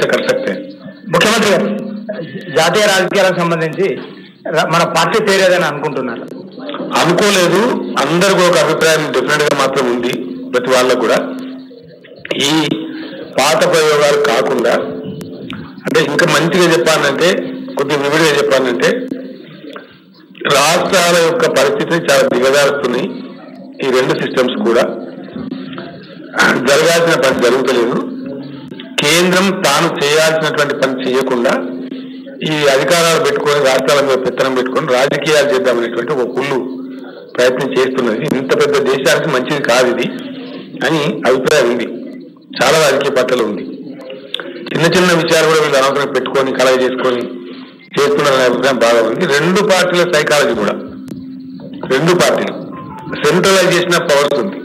ऐसा कर सकते हैं। ముఖ్యమంత్రి గారు జాతీయ రాజకీయాలకు సంబంధించి మన పార్టీ పేరు ఏదైనా అనుకుంటున్నారు? అనుకోలేదు. అందరికీ ఒక అభిప్రాయం డెఫినెట్ గా మాత్రం ఉంది. ప్రతి వాళ్ళకు కూడా ఈ పాత ప్రయోగాలు కాకుండా అంటే ఇంకా మంచిగా చెప్పాలంటే కొద్దిగా వివిడిగా చెప్పాలంటే రాష్ట్రాల యొక్క పరిస్థితి చాలా దిగజారుస్తున్నాయి. ఈ రెండు సిస్టమ్స్ కూడా జరగాల్సిన పని జరుగుతలేదు. కేంద్రం తాను చేయాల్సినటువంటి పని చేయకుండా ఈ అధికారాలు పెట్టుకొని రాష్ట్రాల మీద పెత్తనం పెట్టుకొని రాజకీయాలు చేద్దామనేటువంటి ఒక కుళ్ళు ప్రయత్నం చేస్తున్నది. ఇంత పెద్ద దేశానికి మంచిది కాదు ఇది అని అభిప్రాయం ఉంది. చాలా రాజకీయ పార్టీలు ఉంది. చిన్న చిన్న విషయాలు కూడా వీళ్ళు అనవసరం పెట్టుకొని కలగ చేసుకొని చేస్తున్నారనే అభిప్రాయం బాగా ఉంది. రెండు పార్టీల సైకాలజీ కూడా, రెండు పార్టీలు సెంట్రలైజేషన్ ఆఫ్ పవర్స్ ఉంది.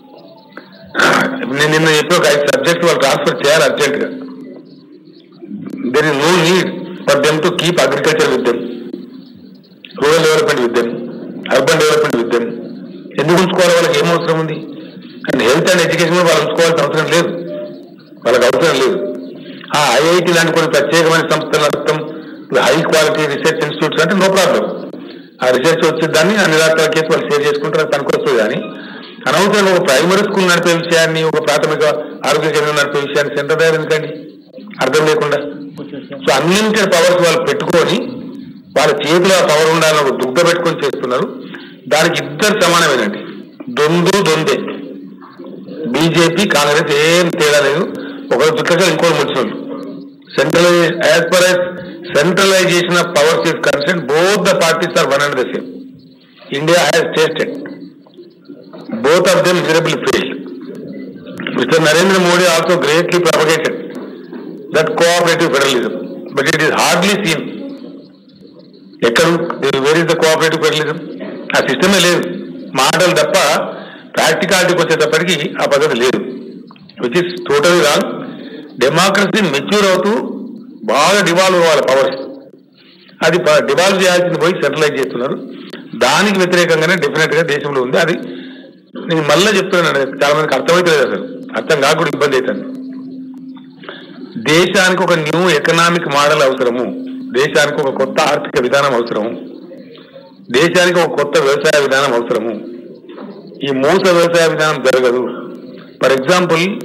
నేను నిన్న చెప్పి ఒక 5 సబ్జెక్ట్ వాళ్ళు ట్రాన్స్ఫర్ చేయాలి అర్జెంట్ గా. There is no need for them to keep agriculture with them, rural development with them, urban development with them. ఎందుకు ఉంచుకోవాలి? వాళ్ళకి ఏం అవసరం ఉంది? అండ్ హెల్త్ అండ్ ఎడ్యుకేషన్ వాళ్ళు ఉంచుకోవాల్సిన అవసరం లేదు, వాళ్ళకి అవసరం లేదు. ఆ ఐఐటి లాంటి కొన్ని ప్రత్యేకమైన సంస్థలు నడుపుతాం, హై క్వాలిటీ రీసెర్చ్ ఇన్స్టిట్యూట్స్ అంటే నో ప్రాబ్లం. ఆ రీసెర్చ్ వచ్చే దాన్ని అన్ని రాష్ట్రాల కేసు వాళ్ళు షేర్ చేసుకుంటారు, అది పనికొస్తుంది. కానీ అనవసరంగా ఒక ప్రైమరీ స్కూల్ నడిపే విషయాన్ని, ఒక ప్రాథమిక ఆరోగ్య కేంద్రం నడిపే విషయాన్ని సెంటర్ దగ్గర ఎందుకండి అర్థం లేకుండా? సో అన్లిమిటెడ్ పవర్స్ వాళ్ళు పెట్టుకొని వాళ్ళ చేతిలో ఆ పవర్ ఉండాలని ఒక దుగ్ధ పెట్టుకొని చేస్తున్నారు. దానికి ఇద్దరు సమానమేనండి, దొందే. బీజేపీ కాంగ్రెస్ ఏం తేడా లేదు, ఒకరు దుట్టగా ఇంకోటి ముచ్చినోళ్ళు. As far as centralization of powers is concerned, both the parties are one and the same. India has tasted. Both of them miserably failed. Mr. Narendra Modi also greatly propagated that cooperative federalism, but it is hardly seen. Where is the cooperative federalism? ఆ సిస్టమే లేదు, మాటలు తప్ప ప్రాక్టికాలిటీకి వచ్చేటప్పటికి ఆ పద్ధతి లేదు, which is totally wrong. Democracy mature అవుతూ బాగా డివాల్వ్ అవ్వాలి పవర్స్, అది డివాల్వ్ చేయాల్సింది పోయి సెంట్రలైజ్ చేస్తున్నారు. దానికి వ్యతిరేకంగానే డెఫినెట్ గా దేశంలో ఉంది. అది నేను మళ్ళీ చెప్తున్నాను, చాలా మందికి అర్థమైతలేదు, అసలు అర్థం కాకుండా ఇబ్బంది అవుతుంది. దేశానికి ఒక న్యూ ఎకనామిక్ మోడల్ అవసరము, దేశానికి ఒక కొత్త ఆర్థిక విధానం అవసరము, దేశానికి ఒక కొత్త వ్యవసాయ విధానం అవసరము. ఈ మూస వ్యవసాయ విధానం జరగదు. For example